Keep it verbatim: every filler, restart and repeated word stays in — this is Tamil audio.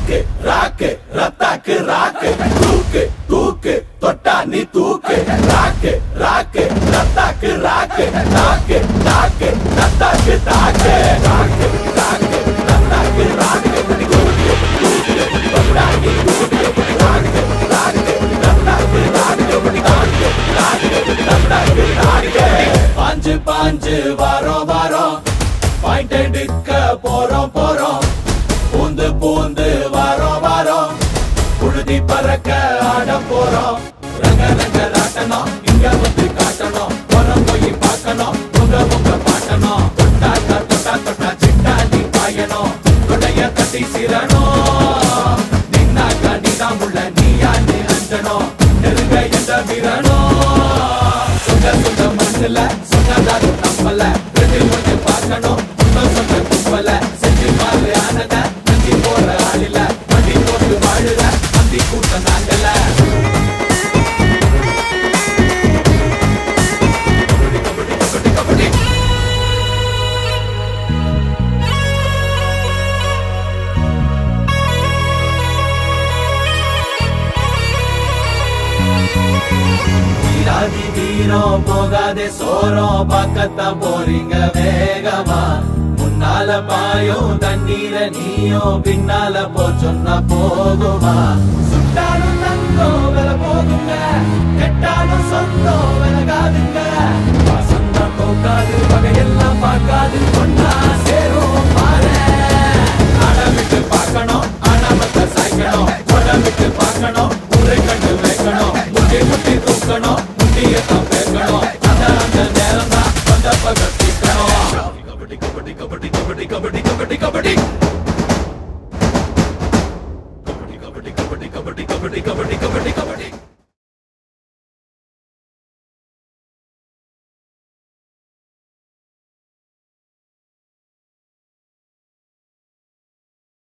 ராக்கு ராக்கு ரத்தாக்கு ராக்கு தூக்கு தூக்கு தொட்டா நீ தூக்கு ராக்கு ராக்கு ரத்தாக்கு ராக்கு தாக்கு தாக்கு ரத்தாக்கு தாக்கு ராக்கு ராக்கு ரத்தாக்கு ராக்கு தூக்கு தூக்கு தொட்டா நீ தூக்கு ராக்கு ராக்கு ரத்தாக்கு ராக்கு தாக்கு தாக்கு ரத்தாக்கு ராக்கு பாஞ்சு பாஞ்சு வாரம் வாரம் பாயிண்ட் எடுக்க போறோம் போறோம் பூந்து பூந்து வாரம் வாரம் புழுதி பறக்க ஆட போறோம் ரங்க ரங்க ராட்டணும் இங்க வந்து காட்டணும் புறம் போய் பார்க்கணும் உங்க உங்க பாட்டணும் தொட்டா தொட்டா தொட்டா சிட்டா நீ பாயணும் கொடைய தட்டி சிரணும் நின்னாக்கா நீதான் உள்ள நீயா நீ அஞ்சணும் நெருங்க என்ற வீரணும் சொந்த சொந்த மண்ணுல சொன்னதாரு நம்பல ரெண்டு கொஞ்சம் பார்க்கணும் இன்னும் சொந்த கும்பல செஞ்சு பாரு ஆனத நந்தி போற ஆளில வண்டி போட்டு வாழுற நந்தி கூட்ட நாங்கல வீராதி வீரம் போகாதே சோரம் பக்கத்தான் போறீங்க வேகமா முன்னால பாயும் தண்ணீர நீயும் பின்னால போ சொன்னா போகுமா சுட்டாலும் தங்கம் வில போகுங்க கெட்டாலும் சொந்தம் விலகாதுங்க வசந்தம் போக்காது வகையெல்லாம் பார்க்காது ஒன்னா சேரும் பாரு அட விட்டு பார்க்கணும் அனாமத்தை சாய்க்கணும் கொட விட்டு பார்க்கணும் உரை கண்டு வைக்கணும் முட்டி முட்டி தூக்கணும் முட்டியத்தான் பேக்கணும் அந்த அந்த நேரம் தான் வந்த பகத்திக்கணும் கபடி கபடி கபடி கபடி கபடி கபடி கபடி கபடி கபடி கபடி கபடி கபடி கபடி கபடி கபடி